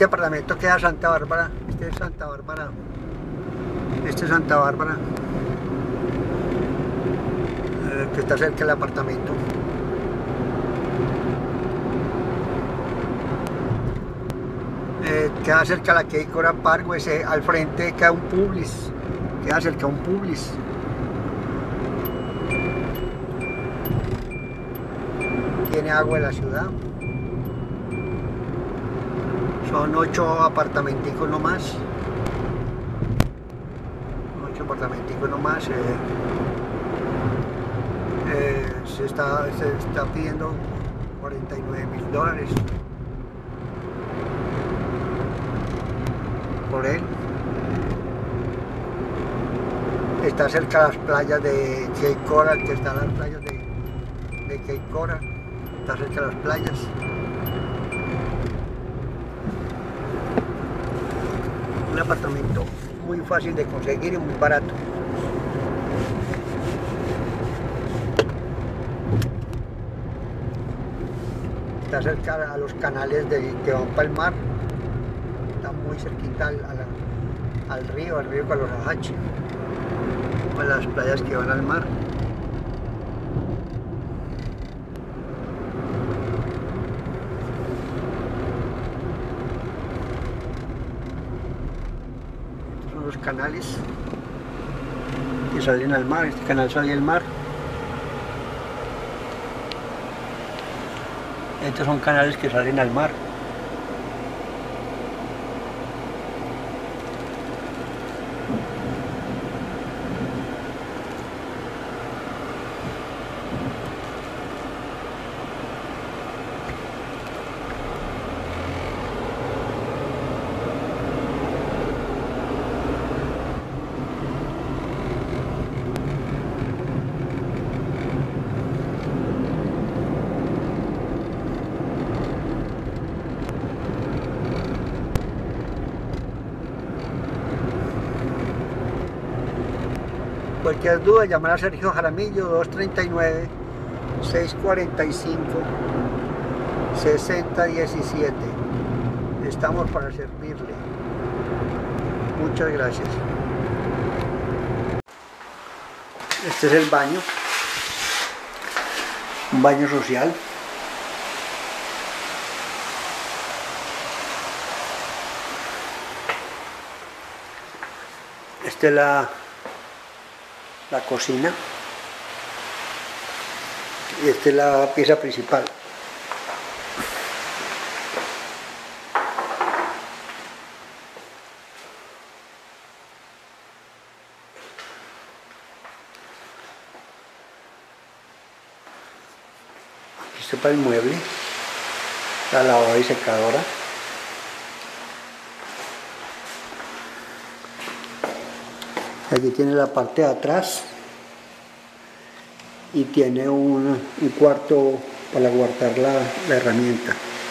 apartamento queda Santa Bárbara. Este es Santa Bárbara. Este es Santa Bárbara. Que está cerca del apartamento. Queda cerca de la Cape Coral Parkway. Al frente queda un Publix. Queda cerca de un Publix. Tiene agua en la ciudad. Son 8 apartamenticos nomás. 8 apartamenticos nomás. Se está pidiendo $49.000 por él. Está cerca de las playas de Cape Coral, que están las playas de Cape Coral. Está cerca de las playas. Un apartamento muy fácil de conseguir y muy barato. Está cerca a los canales que van para el mar. Está muy cerquita al río Calolajache, a las playas que van al mar. Estos son los canales que salen al mar. Este canal sale al mar. Estos son canales que salen al mar. Cualquier duda, llamar a Sergio Jaramillo, 239-645-6017. Estamos para servirle. Muchas gracias. Este es el baño. Un baño social. Esta es la cocina y esta es la pieza principal. Aquí está para el mueble, la lavadora y secadora. Aquí tiene la parte de atrás y tiene un cuarto para guardar la herramienta.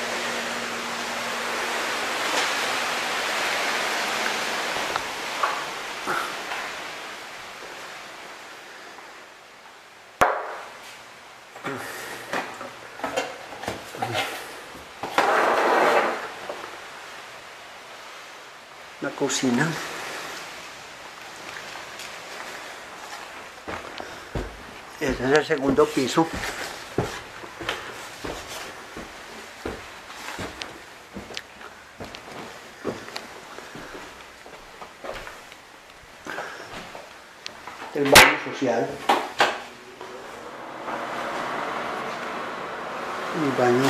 La cocina. Este es el segundo piso. El baño social. El baño.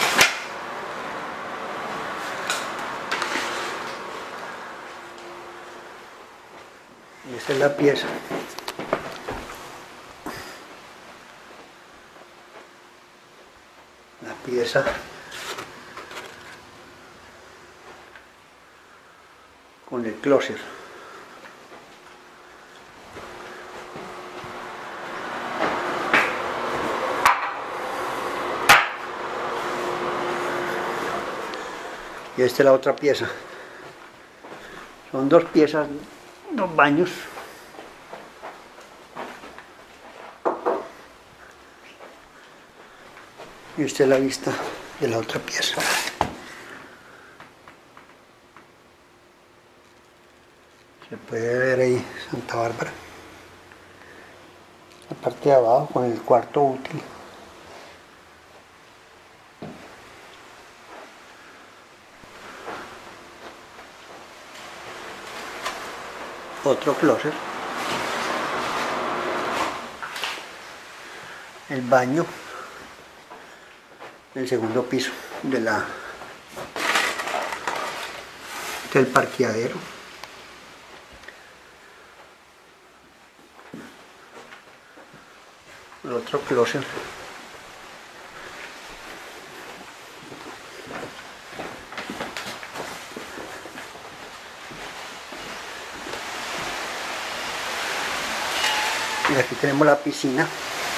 Y esta es la pieza. Pieza con el closet. Y esta es la otra pieza. Son dos piezas, dos baños. Y esta es la vista de la otra pieza. Se puede ver ahí Santa Bárbara. La parte de abajo con el cuarto útil. Otro closet. El baño. El segundo piso del parqueadero. El otro closet. Y aquí tenemos la piscina.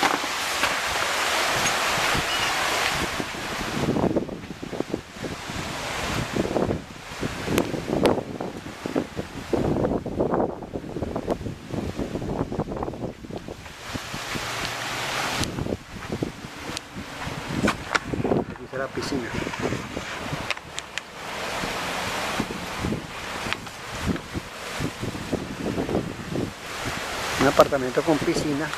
Aquí está la piscina. Un apartamento con piscina.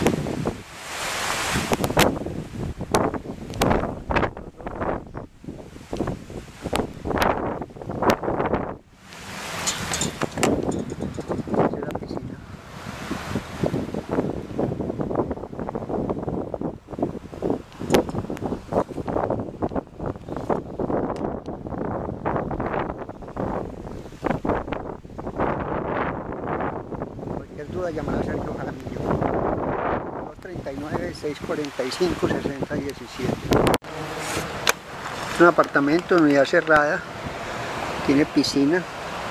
Esa es la piscina. Cualquier duda, llamar a Sergio Jaramillo. 239-645-6017. Es un apartamento, unidad cerrada, tiene piscina,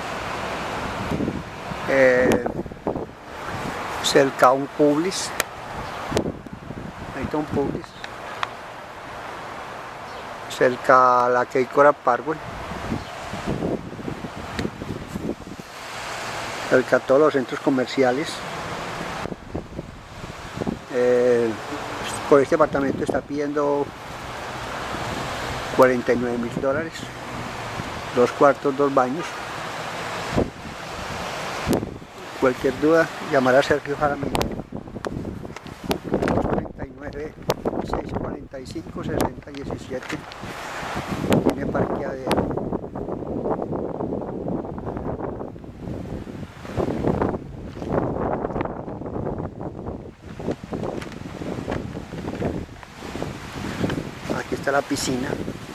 cerca a un Publix, ahí está un Publix, cerca a la Keikora Parkway, cerca a todos los centros comerciales. Por este apartamento está pidiendo $49.000, 2 cuartos, 2 baños. Cualquier duda, llamar a Sergio Jaramillo. 239-645-6017. Tiene parqueadero. Aquí está la piscina.